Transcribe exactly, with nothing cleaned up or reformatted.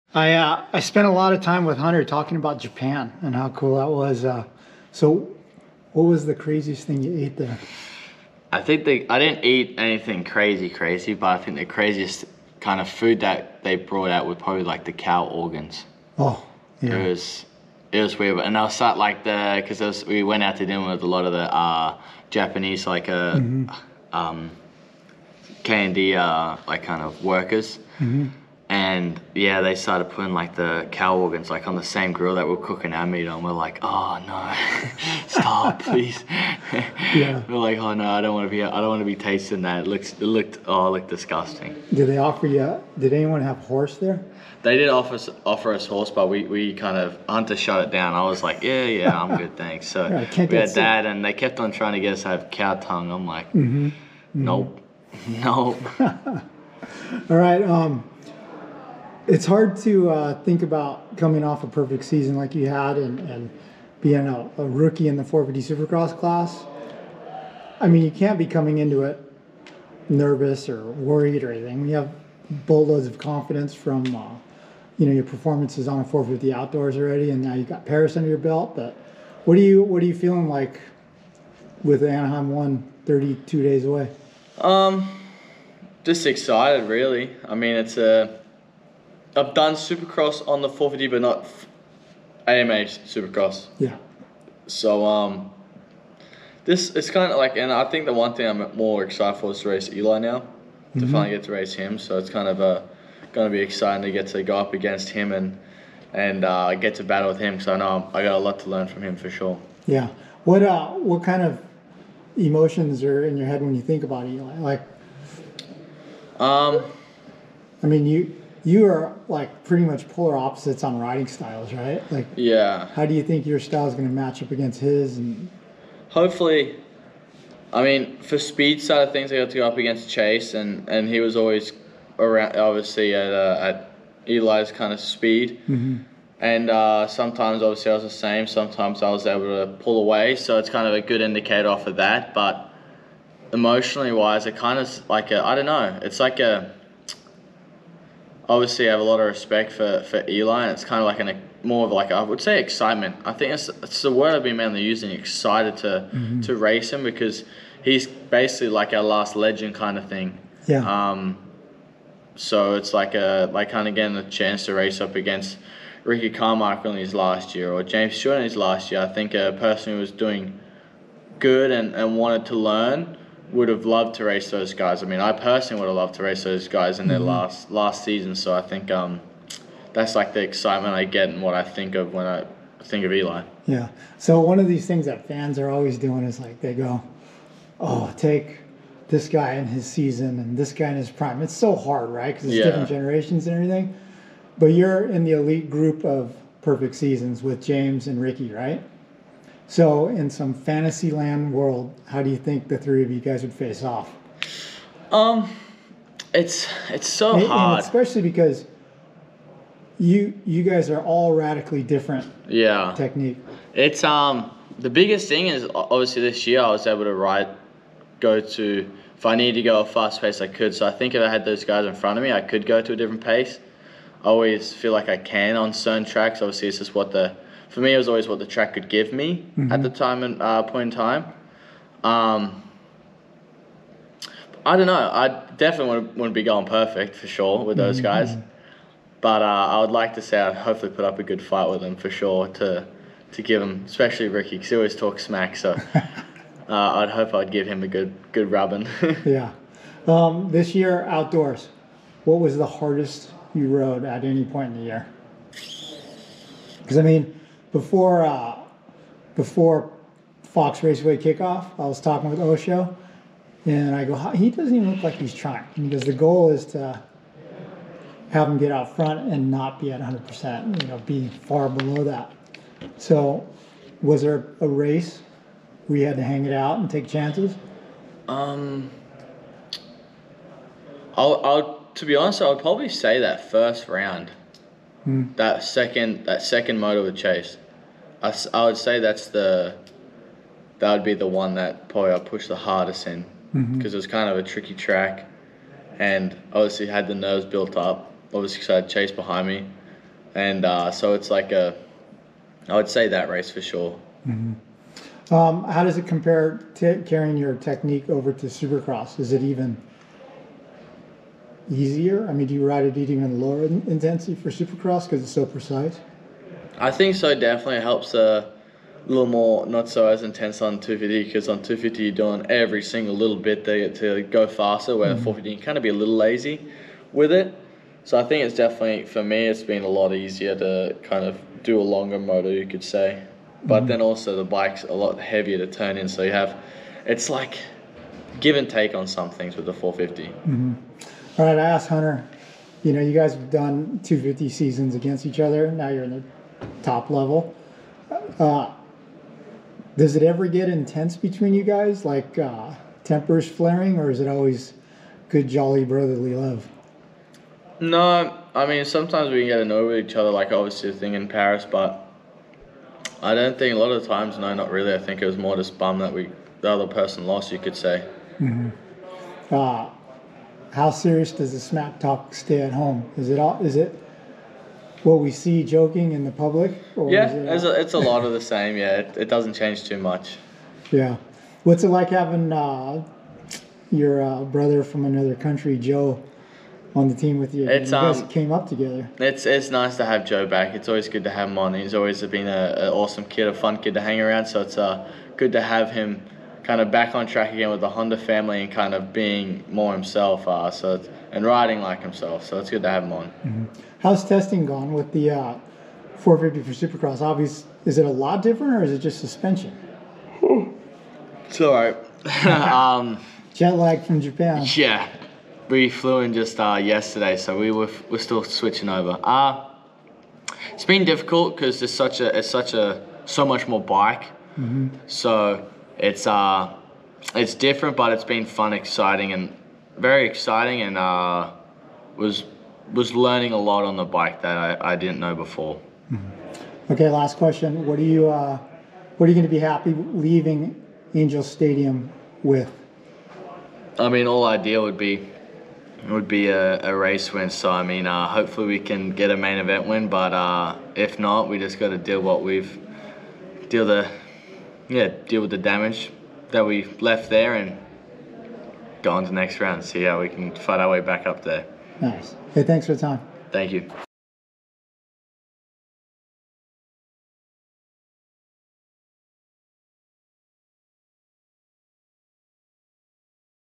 I uh, I spent a lot of time with Hunter talking about Japan and how cool that was. Uh, so, what was the craziest thing you ate there? I think they, I didn't eat anything crazy, crazy, but I think the craziest kind of food that they brought out were probably like the cow organs. Oh, yeah. It was, it was weird, and I was sat like the, because we went out to dinner with a lot of the uh, Japanese like uh, mm-hmm. um, K and D uh, like kind of workers. Mm-hmm. And yeah, they started putting like the cow organs like on the same grill that we're cooking our meat on. We're like, oh no, stop, please. Yeah. We're like, oh no, I don't want to be, I don't want to be tasting that. It looks, it looked, oh, it looked disgusting. Did they offer you? Did anyone have horse there? They did offer us, offer us horse, but we, we kind of Hunter shut it down. I was like, yeah, yeah, I'm good, thanks. So yeah, we had that, and they kept on trying to get us to have cow tongue. I'm like, mm-hmm. nope, mm-hmm. nope. All right. Um, It's hard to uh, think about coming off a perfect season like you had and, and being a, a rookie in the four fifty Supercross class. I mean, you can't be coming into it nervous or worried or anything. You have boatloads of confidence from, uh, you know, your performances on a four fifty outdoors already, and now you got Paris under your belt. But what are you what are you feeling like with Anaheim One thirty-two days away? Um, just excited, really. I mean, it's a I've done Supercross on the four fifty, but not A M A Supercross. Yeah. So um, this it's kind of like, and I think the one thing I'm more excited for is to race Eli now, mm-hmm. to finally get to race him. So it's kind of uh, going to be exciting to get to go up against him and and uh, get to battle with him. Because I know I got a lot to learn from him for sure. Yeah. What uh what kind of emotions are in your head when you think about Eli? Like, um, I mean you. You are like pretty much polar opposites on riding styles, right? Like, yeah. How do you think your style is going to match up against his? And hopefully, I mean, for speed side of things, I got to go up against Chase, and, and he was always around, obviously at uh, at Eli's kind of speed, mm-hmm. and uh, sometimes obviously I was the same. Sometimes I was able to pull away, so it's kind of a good indicator off of that. But emotionally wise, it kind of like a, I don't know. It's like a Obviously, I have a lot of respect for, for Eli, and it's kind of like an more of like, I would say, excitement. I think it's, it's the word I've been mainly using, excited to mm-hmm. to race him, because he's basically like our last legend kind of thing. Yeah. Um. So it's like a like kind of getting a chance to race up against Ricky Carmichael in his last year, or James Stewart in his last year. I think a person who was doing good and, and wanted to learn would have loved to race those guys. I mean, I personally would have loved to race those guys in their mm-hmm. last last season. So I think um, that's like the excitement I get and what I think of when I think of Eli. Yeah. So one of these things that fans are always doing is like they go, oh, take this guy in his season and this guy in his prime. It's so hard, right? Because it's yeah. different generations and everything. But you're in the elite group of perfect seasons with James and Ricky, right? So in some fantasy land world, how do you think the three of you guys would face off? Um, it's it's so and, hard, and especially because you you guys are all radically different. Yeah. Technique. It's um the biggest thing is obviously this year I was able to ride, go to if I needed to go a fast pace I could. So I think if I had those guys in front of me, I could go to a different pace. I always feel like I can on certain tracks. Obviously, it's just what the For me, it was always what the track could give me mm-hmm. at the time and uh, point in time. Um, I don't know. I definitely wouldn't, wouldn't be going perfect for sure with those mm-hmm. guys. But uh, I would like to say I'd hopefully put up a good fight with them for sure to to give him, especially Ricky, because he always talks smack. So uh, I'd hope I'd give him a good good rubbing. Yeah. Um, this year, outdoors, what was the hardest you rode at any point in the year? Because, I mean, Before uh, before Fox Raceway kickoff, I was talking with Osho, and I go, he doesn't even look like he's trying. Because the goal is to have him get out front and not be at one hundred percent, you know, be far below that. So was there a race where you had to hang it out and take chances? Um, I'll, I'll to be honest, I would probably say that first round. Hmm. That second, that second moto with Chase, I, I would say that's the, that would be the one that probably I pushed the hardest in, because mm-hmm. it was kind of a tricky track, and obviously had the nerves built up. Obviously, because I had Chase behind me, and uh, so it's like a, I would say that race for sure. Mm-hmm. Um, how does it compare to carrying your technique over to Supercross? Is it even easier? I mean, do you ride it at even lower in- intensity for Supercross because it's so precise? I think so. Definitely it helps a little more, not so as intense on two fifty, because on two fifty you're doing every single little bit there to go faster, where mm-hmm. four fifty you can kind of be a little lazy with it. So I think it's definitely, for me, it's been a lot easier to kind of do a longer motor, you could say. But mm-hmm. then also the bike's a lot heavier to turn in, so you have, it's like give and take on some things with the four fifty. Mm-hmm. All right, I asked Hunter, you know, you guys have done two fifty seasons against each other. Now you're in the top level. Uh, does it ever get intense between you guys, like uh, tempers flaring, or is it always good, jolly, brotherly love? No, I mean, sometimes we can get annoyed with each other, like obviously the thing in Paris, but I don't think, a lot of the times, no, not really. I think it was more just bummed that we, the other person lost, you could say. Mm-hmm. Uh, how serious does the smack talk stay at home? Is it all, is it what we see joking in the public? Or yeah, is it it's, a, it's a lot of the same, yeah. It, it doesn't change too much. Yeah. What's it like having uh, your uh, brother from another country, Joe, on the team with you? It's, you guys um, came up together. It's it's nice to have Joe back. It's always good to have him on. He's always been an awesome kid, a fun kid to hang around. So it's uh, good to have him kind of back on track again with the Honda family and kind of being more himself. Uh, so it's, and riding like himself. So it's good to have him on. Mm-hmm. How's testing gone with the uh, four fifty for Supercross? Obviously, is it a lot different, or is it just suspension? It's all right. um, Jet lag from Japan. Yeah. We flew in just uh, yesterday, so we were we're still switching over. Uh it's been difficult because it's such a it's such a so much more bike. Mm-hmm. So it's uh it's different, but it's been fun, exciting, and very exciting, and uh was was learning a lot on the bike that I, I didn't know before. Mm-hmm. Okay, last question. What are you uh what are you going to be happy leaving Angel Stadium with? I mean, all ideal would be. would be a, a race win, so I mean uh, hopefully we can get a main event win, but uh, if not, we just got to deal what we've deal the yeah deal with the damage that we left there and go on to the next round, see how we can fight our way back up there. Nice. Hey, thanks for the time. Thank you.